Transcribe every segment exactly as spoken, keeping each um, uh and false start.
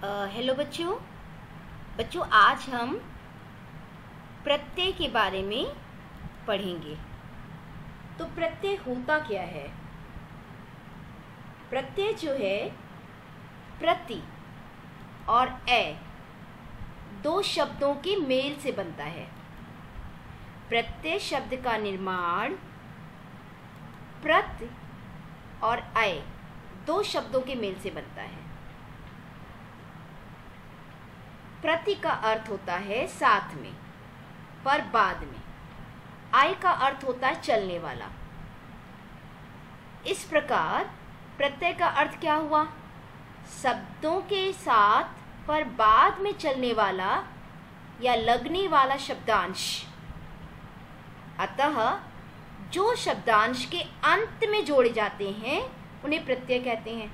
Hello बच्चों बच्चों आज हम प्रत्यय के बारे में पढ़ेंगे। तो प्रत्यय होता क्या है? प्रत्यय जो है प्रति और ए दो शब्दों के मेल से बनता है। प्रत्यय शब्द का निर्माण प्रति और ए दो शब्दों के मेल से बनता है। प्रति का अर्थ होता है साथ में, पर बाद में। आय का अर्थ होता है चलने वाला। इस प्रकार प्रत्यय का अर्थ क्या हुआ? शब्दों के साथ पर बाद में चलने वाला या लगने वाला शब्दांश। अतः जो शब्दांश के अंत में जोड़े जाते हैं उन्हें प्रत्यय कहते हैं।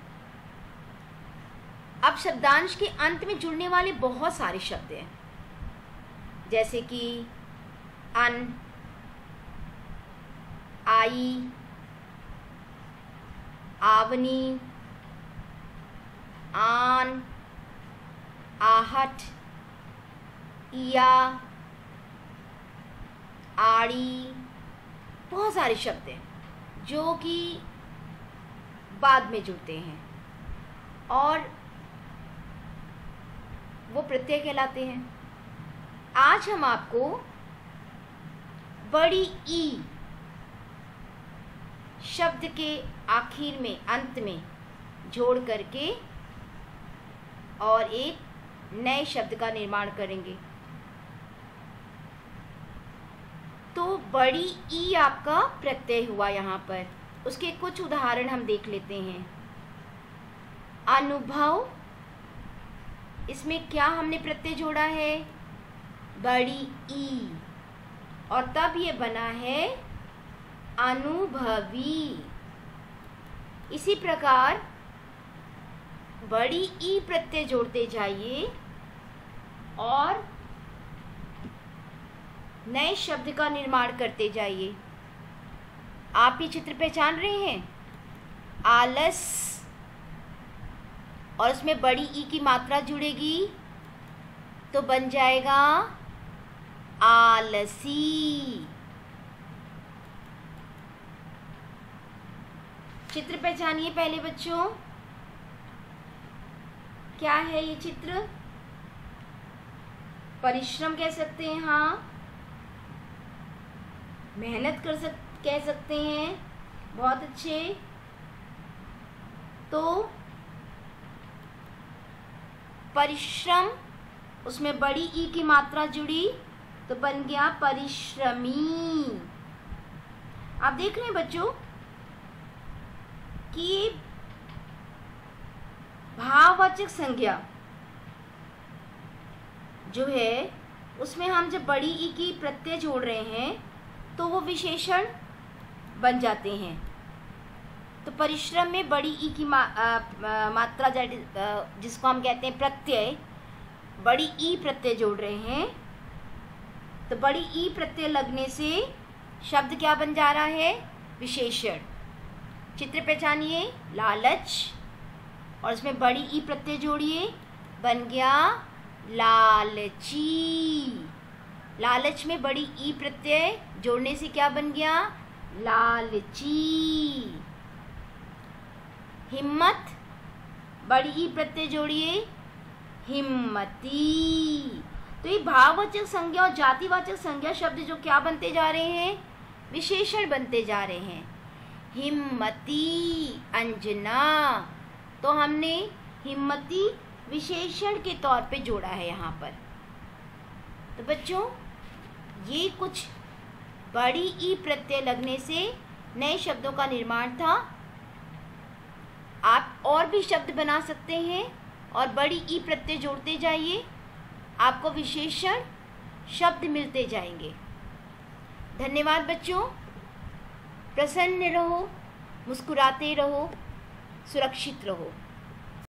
अब शब्दांश के अंत में जुड़ने वाले बहुत सारे शब्द हैं, जैसे कि अन, आई, आवनी, आन, आहट, इया, आड़ी। बहुत सारे शब्द हैं जो कि बाद में जुड़ते हैं और वो प्रत्यय कहलाते हैं। आज हम आपको बड़ी ई शब्द के आखिर में, अंत में जोड़ करके और एक नए शब्द का निर्माण करेंगे। तो बड़ी ई आपका प्रत्यय हुआ यहाँ पर। उसके कुछ उदाहरण हम देख लेते हैं। अनुभव, इसमें क्या हमने प्रत्यय जोड़ा है? बड़ी ई, और तब ये बना है अनुभवी। इसी प्रकार बड़ी ई प्रत्यय जोड़ते जाइए और नए शब्द का निर्माण करते जाइए। आप ये चित्र पहचान रहे हैं? आलस, और उसमें बड़ी ई की मात्रा जुड़ेगी तो बन जाएगा आलसी। चित्र पहचानिए पहले बच्चों, क्या है ये चित्र? परिश्रम कह सकते हैं, हाँ। मेहनत कर सक कह सकते हैं, बहुत अच्छे। तो परिश्रम, उसमें बड़ी ई की मात्रा जुड़ी तो बन गया परिश्रमी। आप देख रहे हैं बच्चों कि भाववाचक संज्ञा जो है उसमें हम जब बड़ी ई की प्रत्यय जोड़ रहे हैं तो वो विशेषण बन जाते हैं। तो परिश्रम में बड़ी ई की मा, आ, मात्रा जिसको हम कहते हैं प्रत्यय, बड़ी ई प्रत्यय जोड़ रहे हैं तो बड़ी ई प्रत्यय लगने से शब्द क्या बन जा रहा है? विशेषण। चित्र पहचानिए, लालच, और उसमें बड़ी ई प्रत्यय जोड़िए, बन गया लालची। लालच में बड़ी ई प्रत्यय जोड़ने से क्या बन गया? लालची। हिम्मत, बड़ी ई प्रत्यय जोड़िए, हिम्मती। तो ये भाववाचक संज्ञा और जातिवाचक संज्ञा शब्द जो क्या बनते जा रहे हैं? विशेषण बनते जा रहे हैं। हिम्मती, अंजना, तो हमने हिम्मती विशेषण के तौर पे जोड़ा है यहाँ पर। तो बच्चों ये कुछ बड़ी ई प्रत्यय लगने से नए शब्दों का निर्माण था। आप और भी शब्द बना सकते हैं और बड़ी ई प्रत्यय जोड़ते जाइए, आपको विशेषण शब्द मिलते जाएंगे। धन्यवाद बच्चों। प्रसन्न रहो, मुस्कुराते रहो, सुरक्षित रहो।